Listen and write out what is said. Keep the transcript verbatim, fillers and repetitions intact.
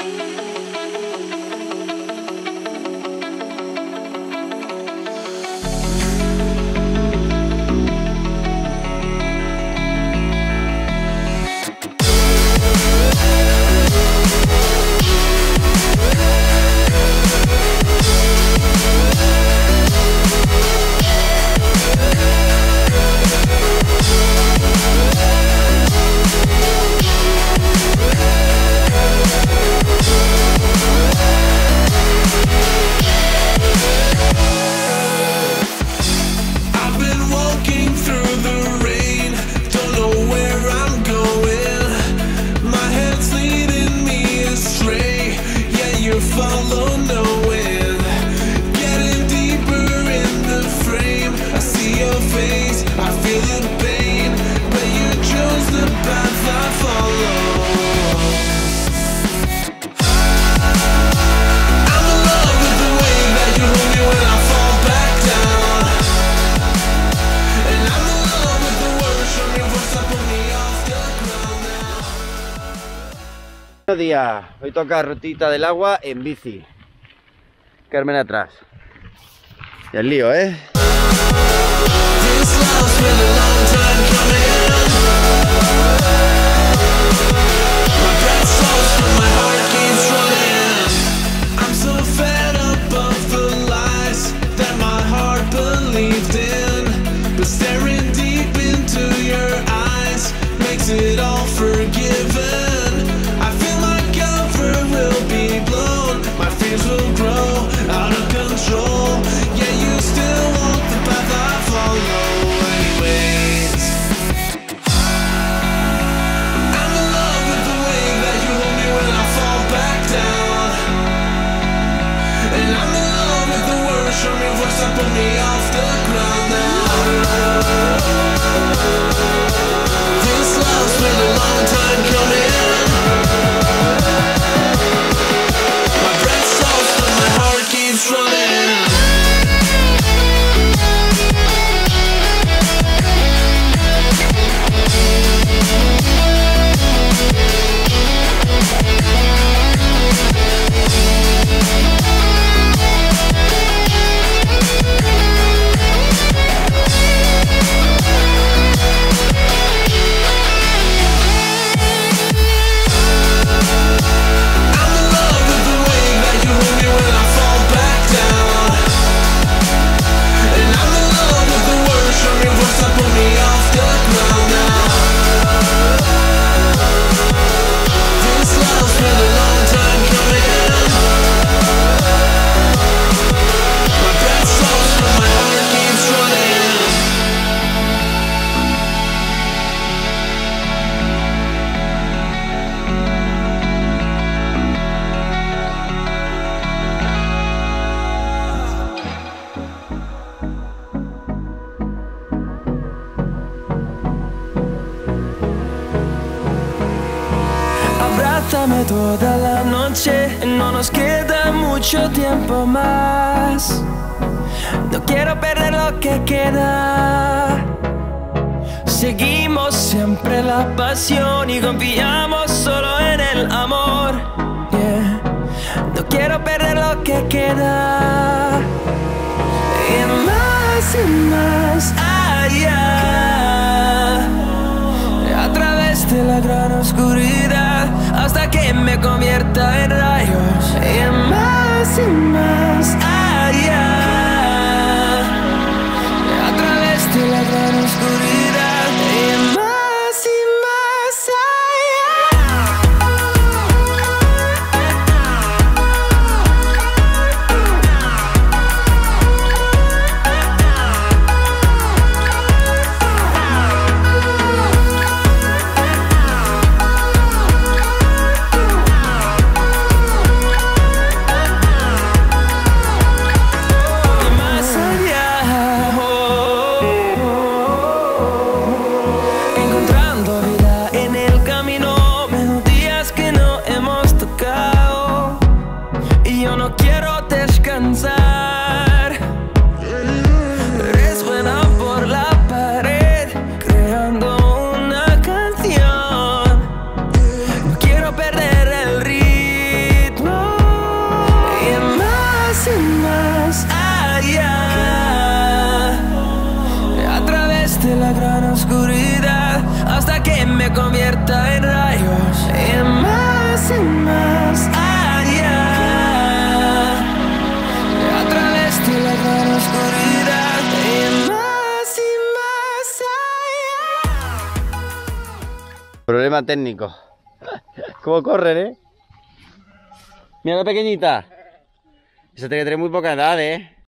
Buenos días, hoy toca rutita del agua en bici. Carmen atrás. Y el lío, ¿eh? Abrázame toda la noche, no nos queda mucho tiempo más. No quiero perder lo que queda. Seguimos siempre la pasión y confiamos solo en el amor. Yeah. No quiero perder lo que queda. Y más y más allá, a través de la gran oscuridad, hasta que me convierta en rayos. Y más y más allá, a través de la gran oscuridad. Y más y más de la gran oscuridad hasta que me convierta en rayos y más y más allá. A través de la gran oscuridad y más y más allá. Problema técnico. ¿Cómo corren, eh? Mira la pequeñita. Esa tiene que tener muy poca edad, eh.